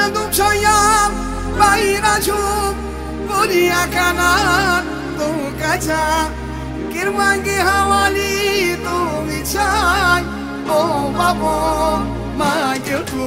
Chayam Bairachum Buria Kanan Tu Kacha Kirmangi Hawali Tu Vichai Oh Babo Magilku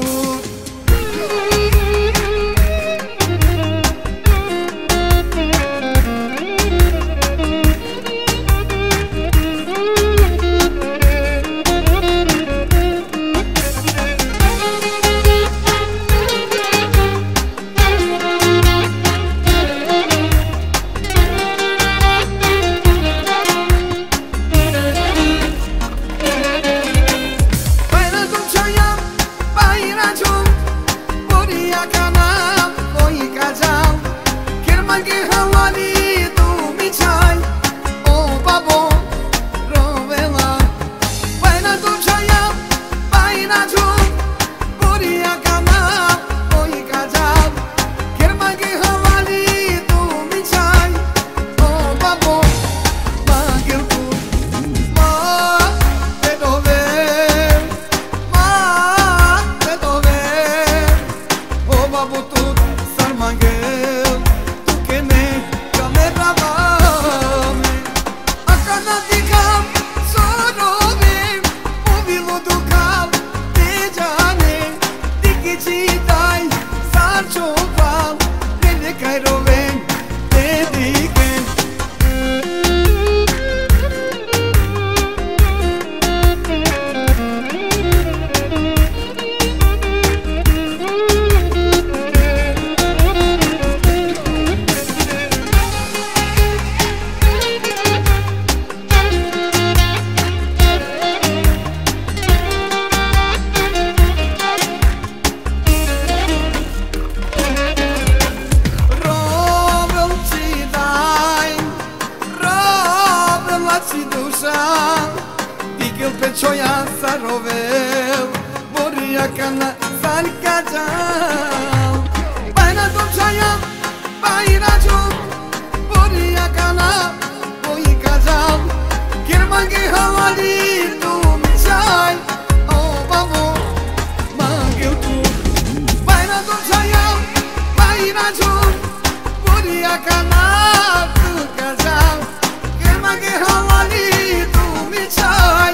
Choya sarovel Boria kana salkajam Baina tu chaya Baina chu Boria kana Boi kajam Kirmangi hawali tu michai Oh babo Mangil tu Baina tu chaya Baina chu Boria kana Tu kajam Kirmangi hawali tu michai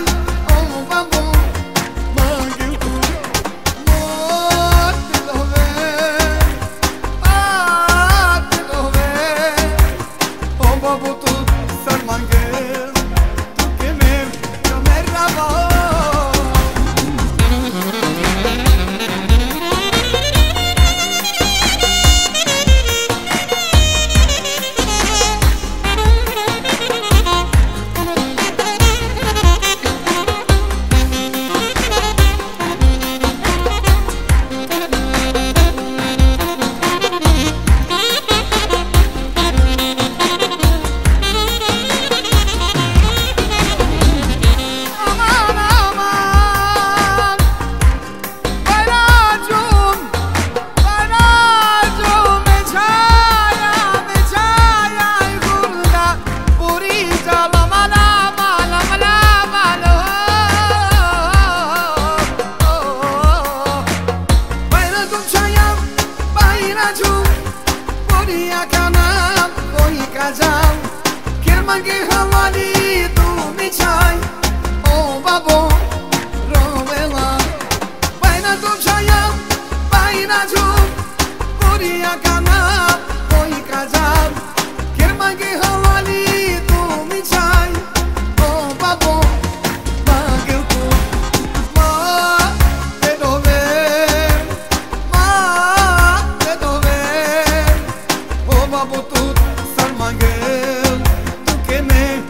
Kirmangi hawali tu michai Oh babo rovela Baina tu chaya Baina chu Buria kana Koi kajam Kirmangi hawali tu michai Oh babo Magil tu Ma te dove Ma te dove Oh babo tu Salmangel Tu que me